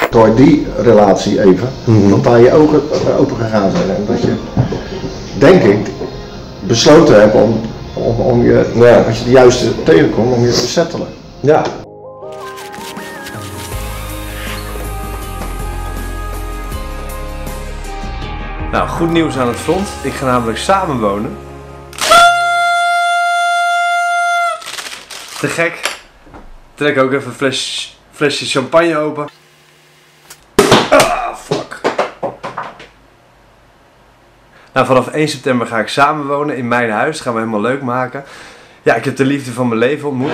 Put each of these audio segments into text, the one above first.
door die relatie even, dat daar je ogen open gegaan zijn. En dat je, denk ik, besloten hebt om je, als je de juiste tegenkomt, om je te settelen. Ja. Nou, goed nieuws aan het front. Ik ga namelijk samenwonen. Te gek. Trek ook even een flesje champagne open. Ah, fuck. Nou, vanaf 1 september ga ik samenwonen in mijn huis. Dat gaan we helemaal leuk maken. Ja, ik heb de liefde van mijn leven ontmoet.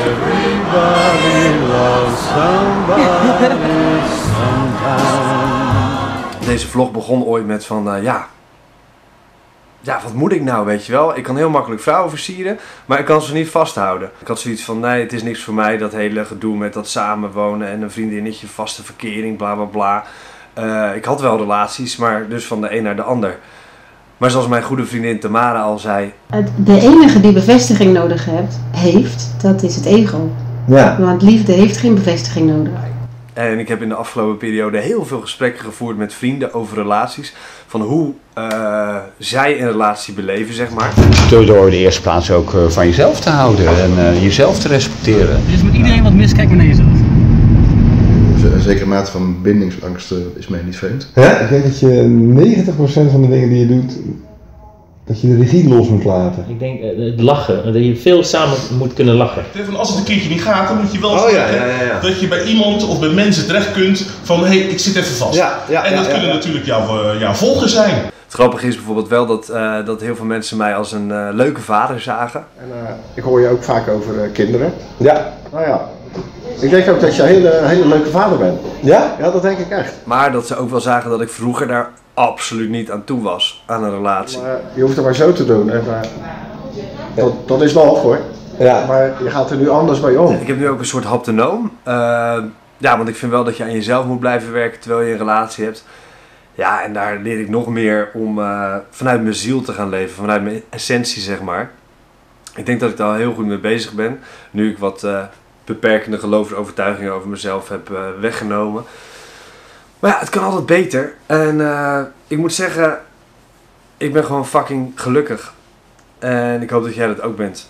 Deze vlog begon ooit met van, ja, wat moet ik nou, weet je wel? Ik kan heel makkelijk vrouwen versieren, maar ik kan ze niet vasthouden. Ik had zoiets van, nee, het is niks voor mij, dat hele gedoe met dat samenwonen en een vriendinnetje, vaste verkering, bla bla bla. Ik had wel relaties, maar dus van de een naar de ander. Maar zoals mijn goede vriendin Tamara al zei... De enige die bevestiging nodig heeft, dat is het ego. Ja. Want liefde heeft geen bevestiging nodig. En ik heb in de afgelopen periode heel veel gesprekken gevoerd met vrienden over relaties. Van hoe zij een relatie beleven, zeg maar. Door in de eerste plaats ook van jezelf te houden en jezelf te respecteren. Dus met iedereen wat mis, kijk maar naar jezelf. Een zekere mate van bindingsangst is mij niet vreemd. Ja, ik denk dat je 90% van de dingen die je doet, dat je de regie los moet laten. Ik denk het lachen, dat je veel samen moet kunnen lachen. Als het een keertje niet gaat, dan moet je wel ja. dat je bij iemand of bij mensen terecht kunt van hé, ik zit even vast. En dat kunnen natuurlijk jouw volgers zijn. Het grappige is bijvoorbeeld wel dat heel veel mensen mij als een leuke vader zagen. En ik hoor je ook vaak over kinderen. Ja. Nou ja, ik denk ook dat je een hele leuke vader bent. Ja? Ja, dat denk ik echt. Maar dat ze ook wel zagen dat ik vroeger daar absoluut niet aan toe was, aan een relatie. Maar je hoeft het maar zo te doen. En, dat is nog hoor. Ja. Maar je gaat er nu anders bij om. Ik heb nu ook een soort haptonoom. Ja, want ik vind wel dat je aan jezelf moet blijven werken terwijl je een relatie hebt. Ja, en daar leer ik nog meer om vanuit mijn ziel te gaan leven, vanuit mijn essentie zeg maar. Ik denk dat ik daar al heel goed mee bezig ben, nu ik wat beperkende geloofsovertuigingen over mezelf heb weggenomen. Maar ja, het kan altijd beter. En ik moet zeggen, ik ben gewoon fucking gelukkig. En ik hoop dat jij dat ook bent.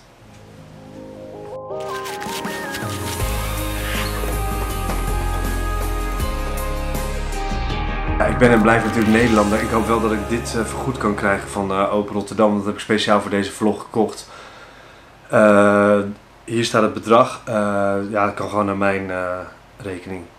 Ja, ik ben en blijf natuurlijk Nederlander. Ik hoop wel dat ik dit vergoed kan krijgen van Open Rotterdam. Dat heb ik speciaal voor deze vlog gekocht. Hier staat het bedrag. Ja, dat kan gewoon naar mijn rekening.